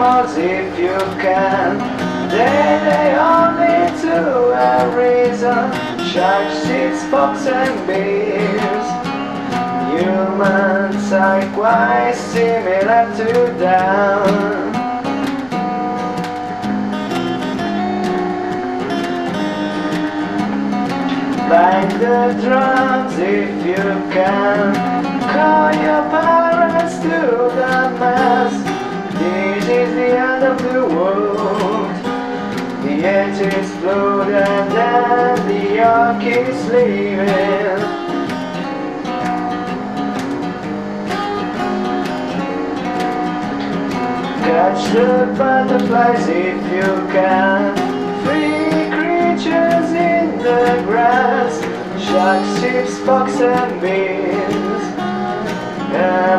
animals if you can. They only to a reason. Sharks, sheep, fox and bears. Humans are quite similar to them. Bang the drums if you can. Call your parents to the mass. This is the end of the world. The edge is exploded and the ark is leaving. Catch the butterflies if you can. Free creatures in the grass. Sharks, sheep, fox and bears.